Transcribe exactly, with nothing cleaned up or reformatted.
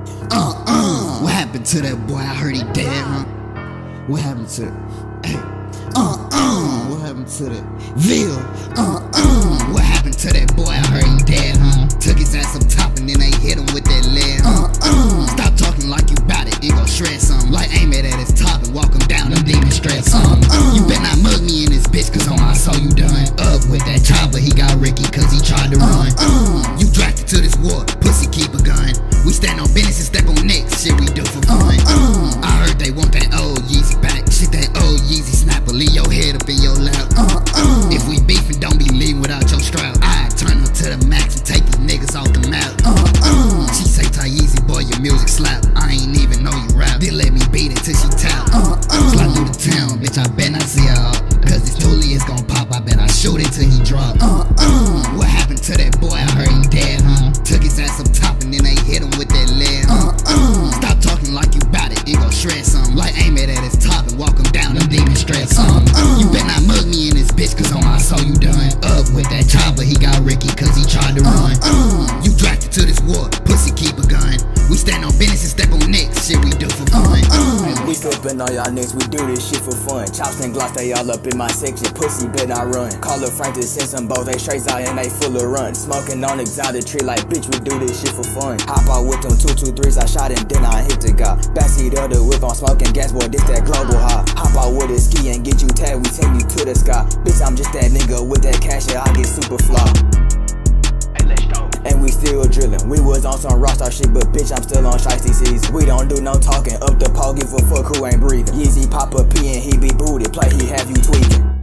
Uh, uh, what happened to that boy? I heard he dead, huh? What happened to hey, uh, uh, what happened to that Ville? Uh, uh, what happened to that boy? I heard he dead, huh? Took his ass up top and then they hit him with that lead, huh? Uh, uh, stop talking like you bout it, it gon' shred something. Like aim it at his top and walk him down, them demons straight something. Uh, uh, you better not mug me in this bitch, cause on my soul you done. Up with that chopper, he got Ricky cause he tried to run. Uh, uh, you drafted to this war, pussy keep a gun. We stand on business and step on necks, shit we do for fun. Uh, uh, I heard they want that old Yeezy back, shit that old Yeezy snapper, leave your head up in your lap. Uh, uh, if we beefin', don't be leaving without your strap. I turn up to the max and take these niggas off the map. Uh, uh, she say tie easy, boy, your music slap. I ain't even know you rap, then let me beat it till she tap. Uh, uh, Slide through the town, bitch, I bet I see her up, cause this Tully is gon' pop, I bet I shoot it till he drop. Uh, uh, what happened to that boy? I heard he dead, huh? Took his ass up top and then they hit him with that lead. Uh, uh, stop talking like you bout it, it gon' shred something. Like aim it at his top and walk him down, them demons straight something. Uh, uh, you better not mug me in this bitch, cause on my soul you done. Up with that chopper, he got Ricky cause he tried to run. Uh, uh, you drafted to this war, pussy keep a gun. We stand on business and step on necks, shit we do for fun. Uh, uh, we flippin' on y'all niggas, we do this shit for fun. Chops and glocks, they all up in my section, pussy bet I run. Call up Frank to send some bows, they straight out and they full of run. Smoking on exotic tree like bitch, we do this shit for fun. Hop out with them two two threes, I shot him, then I hit the guy. Backseat of the whip, I'm smoking gas, boy, this that global high. Hop out with a ski and get you tagged, we take you to the sky. Bitch, I'm just that nigga with that cash, yeah, I get super fly. And we still drillin'. We was on some rockstar shit, but bitch, I'm still on shiesty season. We don't do no talking, up the pole, give a fuck who ain't breathing. Yeezy pop a P and he be booted, play he have you tweaking.